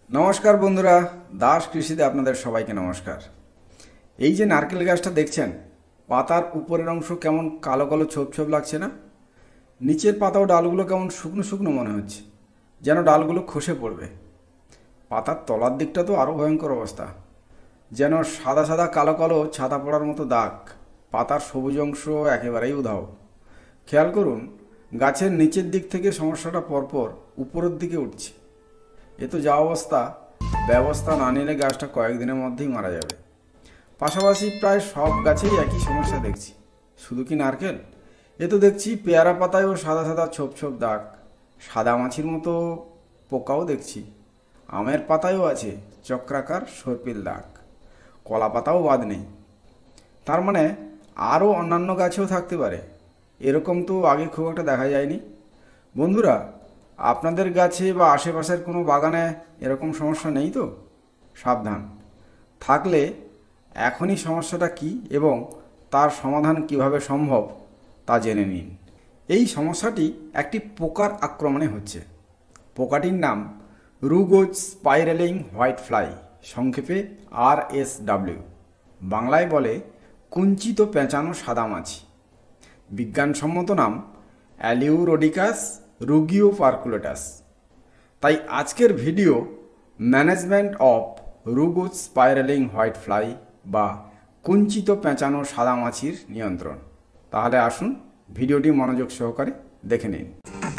নমস্কার বন্ধুরা, দাস কৃষিতে আপনাদের সবাইকে নমস্কার। এই যে নারকেল গাছটা দেখছেন, পাতার উপরের অংশ কেমন কালো কালো ছোপ ছোপ লাগছে না? নিচের পাতা ও ডালগুলো কেমন শুকনো শুকনো মনে হচ্ছে, যেন ডালগুলো খসে পড়বে। পাতার তলার দিকটা তো আরও ভয়ঙ্কর অবস্থা, যেন সাদা সাদা কালো কালো ছাতা পড়ার মতো দাগ। পাতার সবুজ অংশ একেবারেই উধাও। খেয়াল করুন, গাছের নিচের দিক থেকে সমস্যাটা পরপর উপরের দিকে উঠছে। এ তো যা অবস্থা, ব্যবস্থা না নিলে গাছটা কয়েকদিনের মধ্যেই মারা যাবে। পাশাপাশি প্রায় সব গাছেই একই সমস্যা দেখছি। শুধু কি নারকেল, এ তো দেখছি পেয়ারা পাতায়ও সাদা সাদা ছোপ ছোপ দাগ। সাদা মাছির মতো পোকাও দেখছি। আমের পাতায়ও আছে চক্রাকার সর্পিল দাগ। কলা পাতাও বাদ নেই। তার মানে আরও অন্যান্য গাছেও থাকতে পারে। এরকম তো আগে খুব একটা দেখা যায়নি। বন্ধুরা, আপনাদের গাছে বা আশেপাশের কোনো বাগানে এরকম সমস্যা নেই তো? সাবধান। থাকলে এখনই সমস্যাটা কি এবং তার সমাধান কিভাবে সম্ভব তা জেনে নিন। এই সমস্যাটি একটি পোকার আক্রমণে হচ্ছে। পোকাটির নাম রুগোজ স্পাইরালিং হোয়াইট ফ্লাই, সংক্ষেপে RSW। বাংলায় বলে কুঞ্চিত পেঁচানো সাদামাছি। বিজ্ঞানসম্মত নাম অ্যালিউরোডিকাস রুগিওপার্কুলেটাস। তাই আজকের video management of rugose spiralling white fly বা কুঞ্চিত পেঁচানো সাদামাছির নিয়ন্ত্রণ। তাহলে আসুন ভিডিওটি মনোযোগ সহকারে দেখে নিন।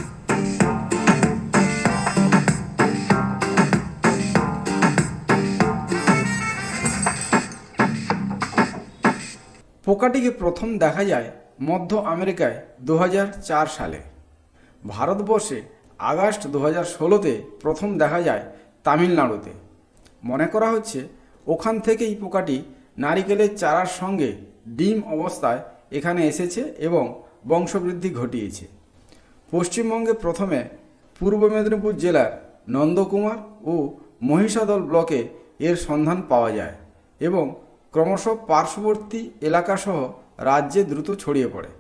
পোকাটিকে প্রথম দেখা যায় মধ্য আমেরিকায় 2004 সালে। ভারতবর্ষে আগস্ট 2016-তে প্রথম দেখা যায় তামিলনাড়ুতে। মনে করা হচ্ছে ওখান থেকেই পোকাটি নারিকেলের চারার সঙ্গে ডিম অবস্থায় এখানে এসেছে এবং বংশবৃদ্ধি ঘটিয়েছে। পশ্চিমবঙ্গে প্রথমে পূর্ব মেদিনীপুর জেলার নন্দকুমার ও মহিষাদল ব্লকে এর সন্ধান পাওয়া যায় এবং ক্রমশ পার্শ্ববর্তী এলাকাসহ রাজ্যে দ্রুত ছড়িয়ে পড়ে।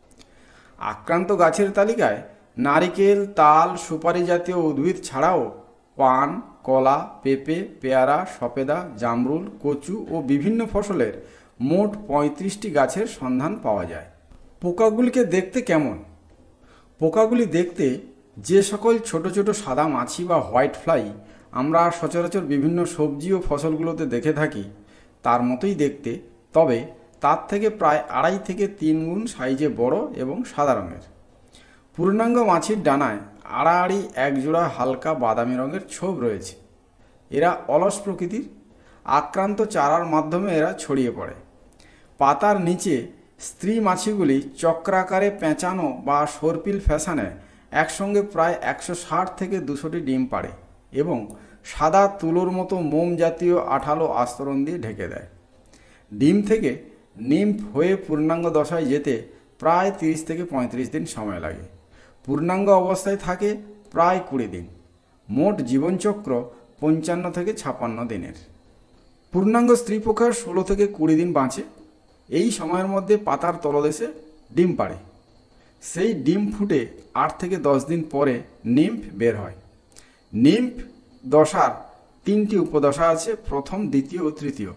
আক্রান্ত গাছের তালিকায় নারিকেল, তাল, সুপারি জাতীয় উদ্ভিদ ছাড়াও পান, কলা, পেঁপে, পেয়ারা, সপেদা, জামরুল, কচু ও বিভিন্ন ফসলের মোট 35টি গাছের সন্ধান পাওয়া যায়। পোকাগুলিকে দেখতে কেমন? পোকাগুলি দেখতে যে সকল ছোট ছোট সাদা মাছি বা হোয়াইট ফ্লাই আমরা সচরাচর বিভিন্ন সবজি ও ফসলগুলোতে দেখে থাকি তার মতোই দেখতে, তবে তার থেকে প্রায় 2.5 থেকে 3 গুণ সাইজে বড় এবং সাদা রঙের। পূর্ণাঙ্গ মাছির ডানায় আড়াআড়ি একজোড়া হালকা বাদামি রঙের ছোপ রয়েছে। এরা অলস প্রকৃতির। আক্রান্ত চারার মাধ্যমে এরা ছড়িয়ে পড়ে। পাতার নিচে স্ত্রী মাছিগুলি চক্রাকারে পেঁচানো বা সর্পিল ফ্যাশনে একসঙ্গে প্রায় 160 থেকে 200টি ডিম পাড়ে এবং সাদা তুলোর মতো মোম জাতীয় আঠালো আস্তরণ দিয়ে ঢেকে দেয়। ডিম থেকে নিম্ফ হয়ে পূর্ণাঙ্গ দশায় যেতে প্রায় 30 থেকে 35 দিন সময় লাগে। পূর্ণাঙ্গ অবস্থায় থাকে প্রায় 20 দিন। মোট জীবনচক্র 55 থেকে 56 দিনের। পূর্ণাঙ্গ স্ত্রী পোকা 16 থেকে 20 দিন বাঁচে। এই সময়ের মধ্যে পাতার তলদেশে ডিম পাড়ে। সেই ডিম ফুটে 8 থেকে 10 দিন পরে নিম্ফ বের হয়। নিম্ফ দশার 3টি উপদশা আছে, প্রথম, দ্বিতীয় ও তৃতীয়।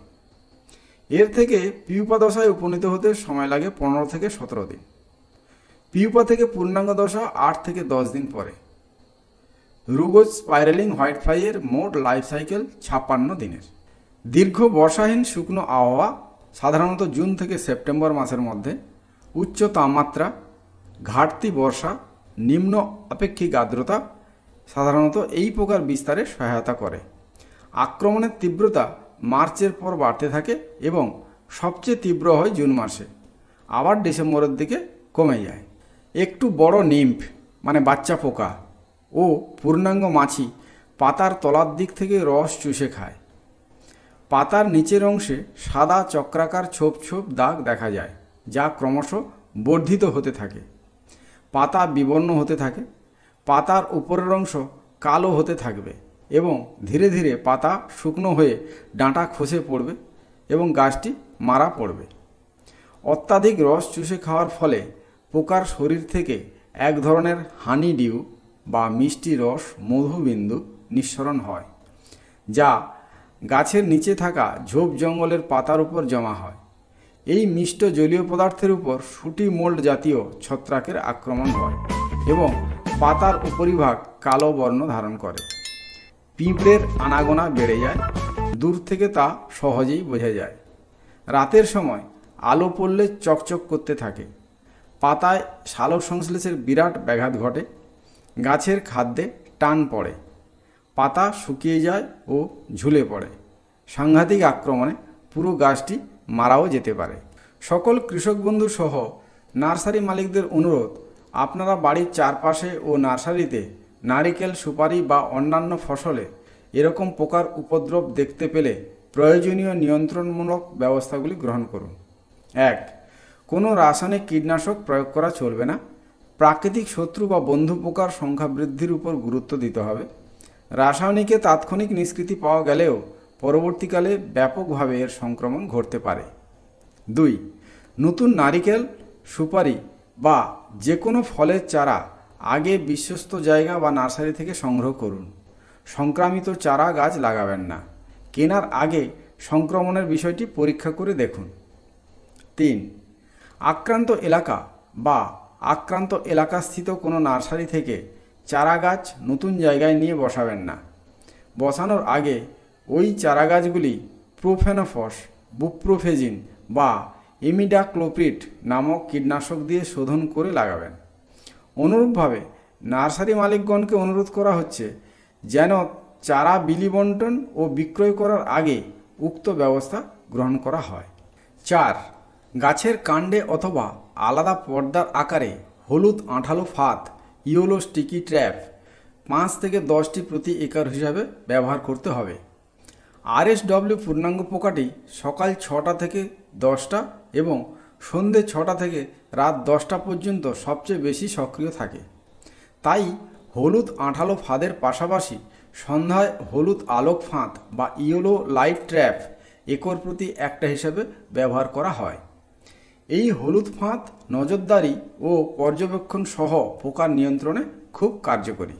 এর থেকে পিউপা দশায় উপনীত হতে সময় লাগে 15 থেকে 17 দিন। পিউপা থেকে পূর্ণাঙ্গ দশা 8 থেকে 10 দিন পরে। রুগোজ স্পাইরালিং হোয়াইট ফ্লাইয়ের মোট লাইফ সাইকেল 56 দিনের। দীর্ঘ বর্ষাহীন শুকনো আবহাওয়া, সাধারণত জুন থেকে সেপ্টেম্বর মাসের মধ্যে, উচ্চ তাপমাত্রা, ঘাটতি বর্ষা, নিম্ন আপেক্ষিক আর্দ্রতা সাধারণত এই পোকার বিস্তারে সহায়তা করে। আক্রমণের তীব্রতা মার্চের পর বাড়তে থাকে এবং সবচেয়ে তীব্র হয় জুন মাসে, আবার ডিসেম্বরের দিকে কমে যায়। একটু বড় নিম্ফ মানে বাচ্চা পোকা ও পূর্ণাঙ্গ মাছি পাতার তলার দিক থেকে রস চুষে খায়। পাতার নিচের অংশে সাদা চক্রাকার ছোপ ছোপ দাগ দেখা যায়, যা ক্রমশ বর্ধিত হতে থাকে। পাতা বিবর্ণ হতে থাকে। পাতার উপরের অংশ কালো হতে থাকবে এবং ধীরে ধীরে পাতা শুকনো হয়ে ডাঁটা খসে পড়বে এবং গাছটি মারা পড়বে। অত্যাধিক রস চুষে খাওয়ার ফলে পোকার শরীর থেকে এক ধরনের হানি ডিউ বা মিষ্টি রস মধুবিন্দু নিঃসরণ হয়, যা গাছের নিচে থাকা ঝোপ জঙ্গলের পাতার উপর জমা হয়। এই মিষ্ট জলীয় পদার্থের উপর শুটি মোল্ড জাতীয় ছত্রাকের আক্রমণ হয় এবং পাতার উপরিভাগ কালো বর্ণ ধারণ করে। পিঁপড়ের আনাগোনা বেড়ে যায়, দূর থেকে তা সহজেই বোঝা যায়। রাতের সময় আলো পড়লে চকচক করতে থাকে। পাতায় সালোক সংশ্লেষের বিরাট ব্যাঘাত ঘটে। গাছের খাদ্যে টান পড়ে, পাতা শুকিয়ে যায় ও ঝুলে পড়ে। সাংঘাতিক আক্রমণে পুরো গাছটি মারাও যেতে পারে। সকল কৃষক বন্ধু সহ নার্সারি মালিকদের অনুরোধ, আপনারা বাড়ির চারপাশে ও নার্সারিতে নারিকেল, সুপারি বা অন্যান্য ফসলে এরকম পোকার উপদ্রব দেখতে পেলে প্রয়োজনীয় নিয়ন্ত্রণমূলক ব্যবস্থাগুলি গ্রহণ করুন। 1. কোনো রাসায়নিক কীটনাশক প্রয়োগ করা চলবে না। প্রাকৃতিক শত্রু বা বন্ধু পোকার সংখ্যা বৃদ্ধির উপর গুরুত্ব দিতে হবে। রাসায়নিকে তাৎক্ষণিক নিষ্কৃতি পাওয়া গেলেও পরবর্তীকালে ব্যাপকভাবে এর সংক্রমণ ঘটতে পারে। 2. নতুন নারিকেল, সুপারি বা যে কোনো ফলের চারা আগে বিশ্বস্ত জায়গা বা নার্সারি থেকে সংগ্রহ করুন। সংক্রামিত চারা গাছ লাগাবেন না। কেনার আগে সংক্রমণের বিষয়টি পরীক্ষা করে দেখুন। 3. আক্রান্ত এলাকা বা আক্রান্ত এলাকাস্থিত কোনো নার্সারি থেকে চারা গাছ নতুন জায়গায় নিয়ে বসাবেন না। বসানোর আগে ওই চারা গাছগুলি প্রোফেনোফস, বুপ্রোফেজিন বা ইমিডাক্লোপ্রিড নামক কীটনাশক দিয়ে শোধন করে লাগাবেন। অনুরূপভাবে নার্সারি মালিকগণকে অনুরোধ করা হচ্ছে যেন চারা বিলি বণ্টন ও বিক্রয় করার আগে উক্ত ব্যবস্থা গ্রহণ করা হয়। 4. গাছের কাণ্ডে অথবা আলাদা পর্দার আকারে হলুদ আঁঠালো ফাঁদ, ইয়েলো স্টিকি ট্র্যাপ 5 থেকে 10টি প্রতি একর হিসাবে ব্যবহার করতে হবে। RSW পূর্ণাঙ্গ পোকাটি সকাল 6টা থেকে 10টা এবং সন্ধে 6টা থেকে রাত 10টা পর্যন্ত সবচেয়ে বেশি সক্রিয় থাকে। তাই হলুদ আঁঠালো ফাঁদের পাশাপাশি সন্ধ্যায় হলুদ আলোক ফাঁদ বা ইয়েলো লাইট ট্র্যাপ একর প্রতি একটা হিসাবে ব্যবহার করা হয়। এই হলুদ ফাঁদ নজরদারি ও পর্যবেক্ষণ সহ পোকার নিয়ন্ত্রণে খুব কার্যকরী।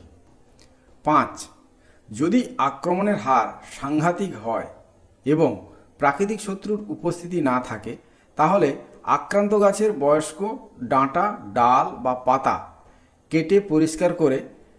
5. যদি আক্রমণের হার সাংঘাতিক হয় এবং প্রাকৃতিক শত্রুর উপস্থিতি না থাকে, তাহলে আক্রান্ত গাছের বয়স্ক ডাঁটা, ডাল বা পাতা কেটে পরিষ্কার করে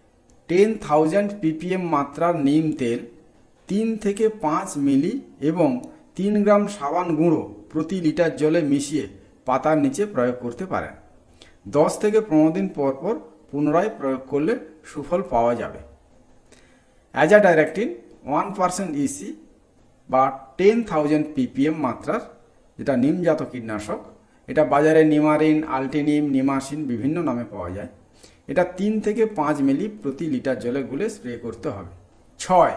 10,000 ppm মাত্রার নিম তেল 3 থেকে 5 মিলি এবং 3 গ্রাম সাবান গুঁড়ো প্রতি লিটার জলে মিশিয়ে পাতার নিচে প্রয়োগ করতে পারেন। 10 থেকে 15 দিন পর পর পুনরায় প্রয়োগ করলে সুফল পাওয়া যাবে। অ্যাজাডাইরেক্টিন 1% EC বা 10,000 ppm মাত্রার, যেটা নিমজাত কীটনাশক, এটা বাজারে নিমারিন, আল্টিনিম, নিমাসিন বিভিন্ন নামে পাওয়া যায়। এটা 3 থেকে 5 মিলি প্রতি লিটার জলে গুলে স্প্রে করতে হবে। 6.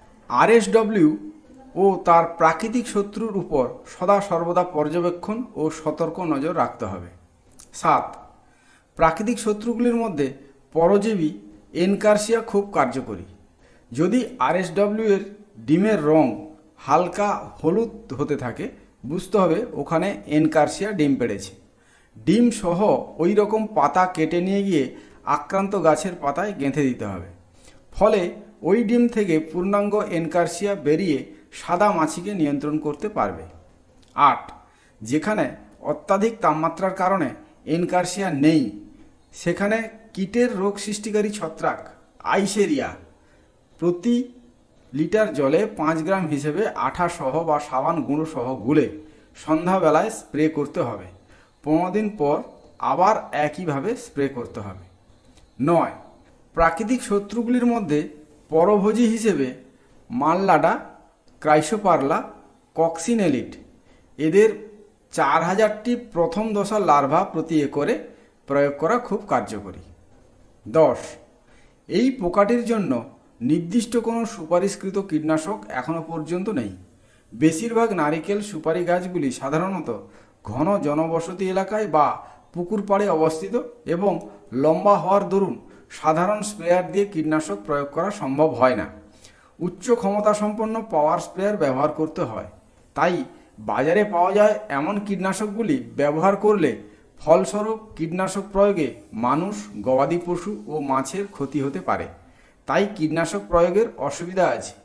RSW ও তার প্রাকৃতিক শত্রুর উপর সদা সর্বদা পর্যবেক্ষণ ও সতর্ক নজর রাখতে হবে। 7. প্রাকৃতিক শত্রুগুলির মধ্যে পরজীবী এনকার্সিয়া খুব কার্যকরী। যদি RSW এর ডিমের রং হালকা হলুদ হতে থাকে, বুঝতে হবে ওখানে এনকার্সিয়া ডিম পেড়েছে। ডিম সহ ওই রকম পাতা কেটে নিয়ে গিয়ে আক্রান্ত গাছের পাতায় গেঁথে দিতে হবে। ফলে ওই ডিম থেকে পূর্ণাঙ্গ এনকার্সিয়া বেরিয়ে সাদা মাছিকে নিয়ন্ত্রণ করতে পারবে। 8. যেখানে অত্যাধিক তাপমাত্রার কারণে এনকার্সিয়া নেই, সেখানে কীটের রোগ সৃষ্টিকারী ছত্রাক আইসেরিয়া প্রতি লিটার জলে 5 গ্রাম হিসেবে আঠা সহ বা সাবান গুঁড়ো সহ গুলে সন্ধ্যাবেলায় স্প্রে করতে হবে। 15 দিন পর আবার একইভাবে স্প্রে করতে হবে। 9. প্রাকৃতিক শত্রুগুলির মধ্যে পরভোজী হিসেবে মাল্লাডা, ক্রাইসোপারলা, কক্সিনেলিড এদের 4000টি প্রথম দশার লার্ভা প্রতি একরে প্রয়োগ করা খুব কার্যকরী। 10. এই পোকাটির জন্য নির্দিষ্ট কোনো সুপারিশকৃত কীটনাশক এখনও পর্যন্ত নেই। বেশিরভাগ নারিকেল, সুপারি গাছগুলি সাধারণত ঘন জনবসতি এলাকায় বা পুকুর পাড়ে অবস্থিত এবং লম্বা হওয়ার দরুন সাধারণ স্প্রেয়ার দিয়ে কীটনাশক প্রয়োগ করা সম্ভব হয় না। উচ্চ ক্ষমতা সম্পন্ন পাওয়ার স্প্রেয়ার ব্যবহার করতে হয়। তাই বাজারে পাওয়া যায় এমন কীটনাশকগুলি ব্যবহার করলে ফলস্বরূপ কীটনাশক প্রয়োগে মানুষ, গবাদি পশু ও মাছের ক্ষতি হতে পারে। তাই কীটনাশক প্রয়োগের অসুবিধা আছে।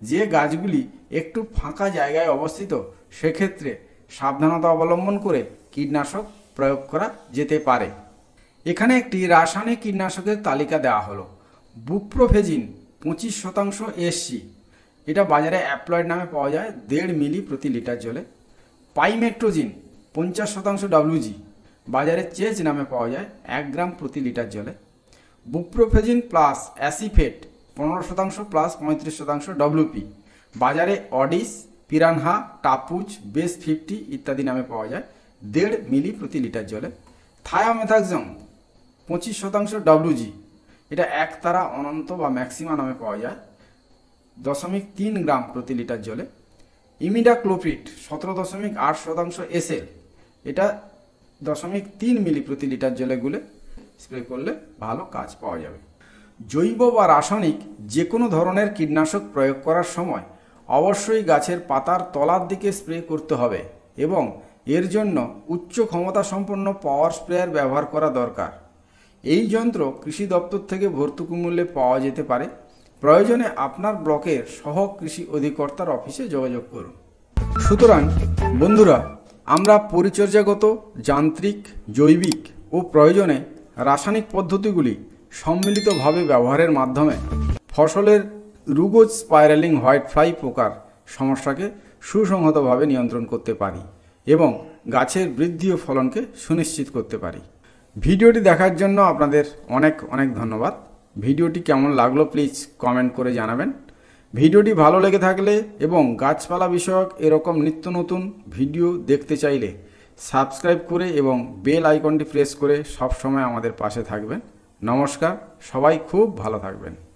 যে গাছগুলি একটু ফাঁকা জায়গায় অবস্থিত সেক্ষেত্রে সাবধানতা অবলম্বন করে কীটনাশক প্রয়োগ করা যেতে পারে। এখানে একটি রাসায়নিক কীটনাশকের তালিকা দেওয়া হলো। বুপ্রোফেজিন 25% SC, এটা বাজারে অ্যাপ্লয়েড নামে পাওয়া যায় 1.5 মিলি প্রতি লিটার জলে। পাইমেট্রোজিন 50% WG, বাজারে চেজ নামে পাওয়া যায় 1 গ্রাম প্রতি লিটার জলে। Buprofezin plus acephate 15% plus 35% WP, বাজারে অডিস, পিরানহা, টাপুজ, বেস 50 ইত্যাদি নামে পাওয়া যায় 1.5 মিলি প্রতি লিটার জলে। থায়ামেথাক্সাম 25% WG, এটা একতারা, অনন্ত বা ম্যাক্সিমা নামে পাওয়া যায় 0.3 গ্রাম প্রতি লিটার জলে। ইমিডাক্লোপ্রিড 17.8% SL, এটা 0.3 মিলি প্রতি লিটার জলে গুলে স্প্রে করলে ভালো কাজ পাওয়া যাবে। জৈব বা রাসায়নিক যে কোনো ধরনের কীটনাশক প্রয়োগ করার সময় অবশ্যই গাছের পাতার তলার দিকে স্প্রে করতে হবে এবং এর জন্য উচ্চ ক্ষমতা সম্পন্ন পাওয়ার স্প্রেয়ার ব্যবহার করা দরকার। এই যন্ত্র কৃষি দপ্তর থেকে ভর্তুকি মূল্যে পাওয়া যেতে পারে। প্রয়োজনে আপনার ব্লকের সহ কৃষি অধিকর্তার অফিসে যোগাযোগ করুন। সুতরাং বন্ধুরা, আমরা পরিচর্যাগত, যান্ত্রিক, জৈবিক ও প্রয়োজনে রাসায়নিক পদ্ধতিগুলি সম্মিলিতভাবে ব্যবহারের মাধ্যমে ফসলের রুগোজ স্পাইরালিং হোয়াইট ফ্লাই পোকার সমস্যাকে সুসংহতভাবে নিয়ন্ত্রণ করতে পারি এবং গাছের বৃদ্ধি ও ফলনকে সুনিশ্চিত করতে পারি। ভিডিওটি দেখার জন্য আপনাদের অনেক অনেক ধন্যবাদ। ভিডিওটি কেমন লাগলো প্লিজ কমেন্ট করে জানাবেন। ভিডিওটি ভালো লেগে থাকলে এবং গাছপালা বিষয়ক এরকম নিত্য নতুন ভিডিও দেখতে চাইলে সাবস্ক্রাইব করে এবং বেল আইকনটি প্রেস করে সব সময় আমাদের পাশে থাকবেন। নমস্কার, সবাই খুব ভালো থাকবেন।